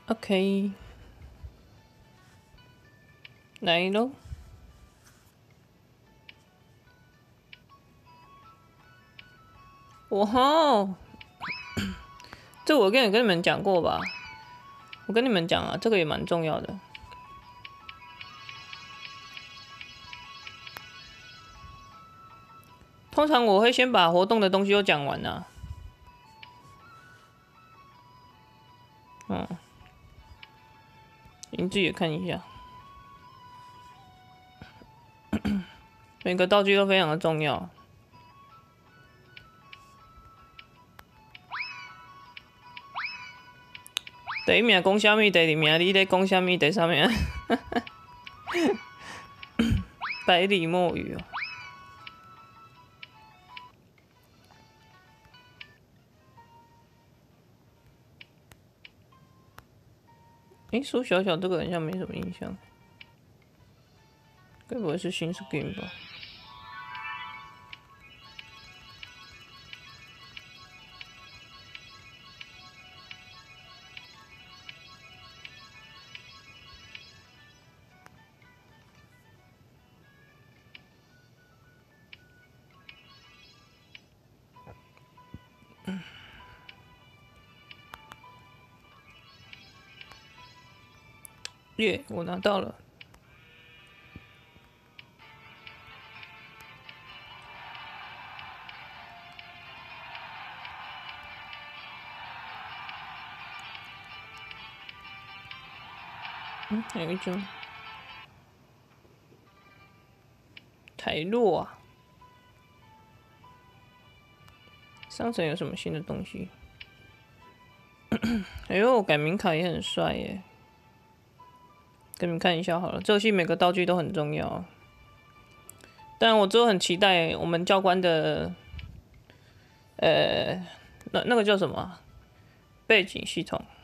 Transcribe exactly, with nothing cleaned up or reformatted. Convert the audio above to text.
OK， 来喽！哇吼！这我跟你跟你们讲过吧？我跟你们讲啊，这个也蛮重要的。通常我会先把活动的东西都讲完啊。嗯，你自己也看一下。每个道具都非常的重要。第一名讲啥物？第二名你咧讲啥物？第三名百里墨鱼哦。诶，苏小小这个好像没什么印象，该不会是新 skin 吧？耶、yeah, 我拿到了。嗯，还有一张台洛啊。商城有什么新的东西？哎呦，改名卡也很帅耶！给你们看一下好了，这游戏每个道具都很重要。但我之后很期待我们教官的，呃，那那个叫什么背景系统？